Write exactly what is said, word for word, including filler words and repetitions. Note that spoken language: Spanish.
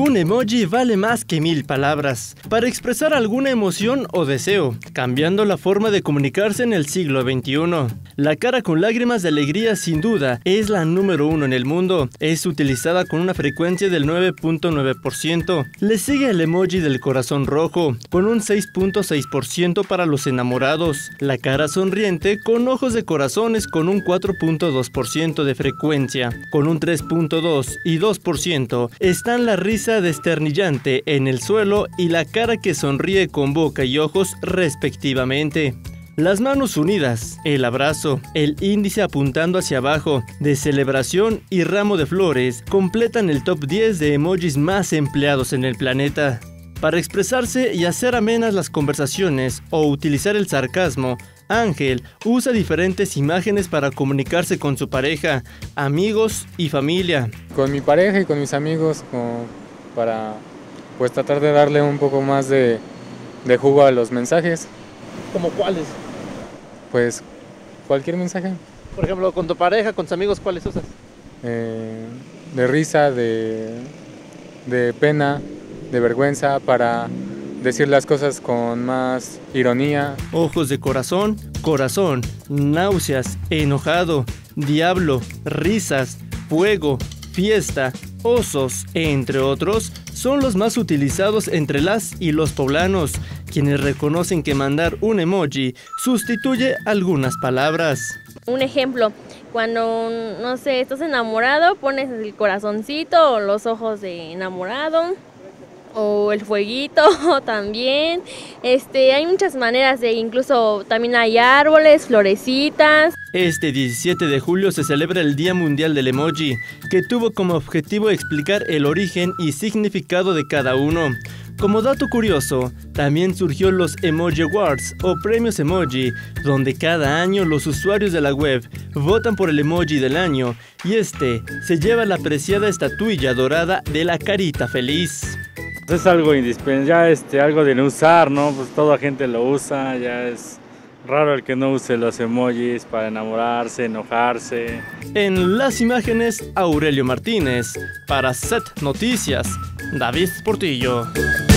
Un emoji vale más que mil palabras para expresar alguna emoción o deseo, cambiando la forma de comunicarse en el siglo veintiuno. La cara con lágrimas de alegría sin duda es la número uno en el mundo. Es utilizada con una frecuencia del nueve punto nueve por ciento. Le sigue el emoji del corazón rojo, con un seis punto seis por ciento para los enamorados. La cara sonriente con ojos de corazones con un cuatro punto dos por ciento de frecuencia. Con un tres punto dos y dos por ciento están la risa desternillante en el suelo y la cara que sonríe con boca y ojos respectivamente. Las manos unidas, el abrazo, el índice apuntando hacia abajo, de celebración y ramo de flores completan el top diez de emojis más empleados en el planeta. Para expresarse y hacer amenas las conversaciones o utilizar el sarcasmo, Ángel usa diferentes imágenes para comunicarse con su pareja, amigos y familia. Con mi pareja y con mis amigos, como para pues tratar de darle un poco más de, de jugo a los mensajes. ¿Cómo cuáles? Pues cualquier mensaje. Por ejemplo, con tu pareja, con tus amigos, ¿cuáles usas? Eh, de risa, de, de pena, de vergüenza, para decir las cosas con más ironía. Ojos de corazón, corazón, náuseas, enojado, diablo, risas, fuego, fiesta, osos, entre otros, son los más utilizados entre las y los poblanos, quienes reconocen que mandar un emoji sustituye algunas palabras. Un ejemplo, cuando, no sé, estás enamorado, pones el corazoncito o los ojos de enamorado, o el fueguito también. Este, hay muchas maneras de, incluso también hay árboles, florecitas. Este diecisiete de julio se celebra el Día Mundial del Emoji, que tuvo como objetivo explicar el origen y significado de cada uno. Como dato curioso, también surgió los Emoji Awards o Premios Emoji, donde cada año los usuarios de la web votan por el emoji del año y este se lleva la preciada estatuilla dorada de la carita feliz. Es algo indispensable, ya este, algo de no usar, ¿no? Pues toda gente lo usa, ya es raro el que no use los emojis para enamorarse, enojarse. En las imágenes, Aurelio Martínez, para Set Noticias, David Portillo.